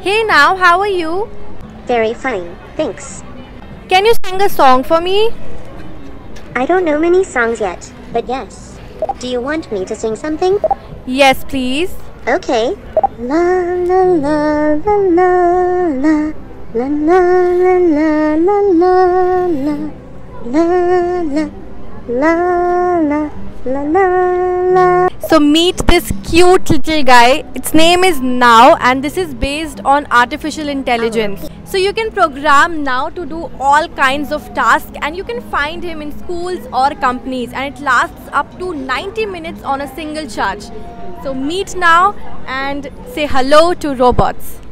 Hey now, how are you? Very funny, thanks. Can you sing a song for me? I don't know many songs yet, but yes. Do you want me to sing something? Yes, please. Okay. La la la la la la la la la la la la la la la la la la. So meet this cute little guy. Its name is Now and this is based on artificial intelligence. So you can program Now to do all kinds of tasks and you can find him in schools or companies, and it lasts up to 90 minutes on a single charge. So meet Now and say hello to robots.